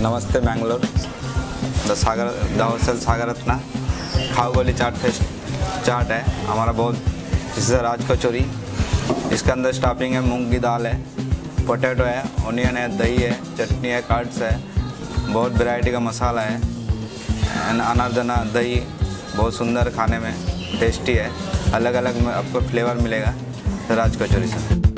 नमस्ते Mangalore, the hotel Sagar Ratna Khau Gali चाट चाट है हमारा। बहुत इससे राज कचौरी, इसके अंदर स्टफिंग है, मूंग की दाल है, पोटैटो है, ऑनियन है, दही है, चटनी है, कार्ड्स है, बहुत वैरायटी का मसाला है, अनारदाना दही, बहुत सुंदर खाने में टेस्टी है। अलग अलग में आपको फ्लेवर मिलेगा राज कचौरी से।